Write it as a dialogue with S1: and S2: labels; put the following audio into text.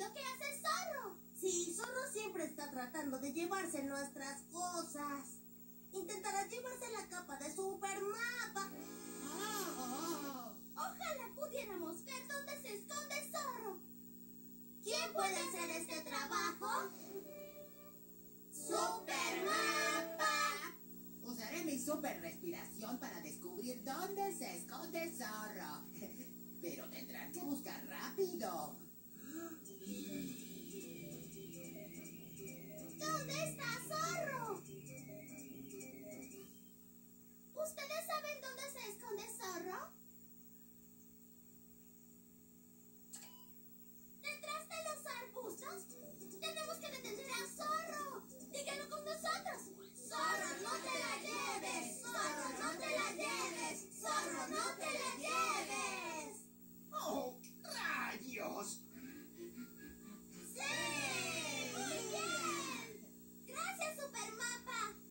S1: lo que hace Zorro.
S2: Sí, Zorro siempre está tratando de llevarse nuestras cosas. Intentará llevarse la capa de Supermapa.
S1: Ojalá pudiéramos ver dónde se esconde Zorro.
S2: ¿Quién puede hacer este trabajo? ¡Supermapa!
S3: Usaré mi super respiración para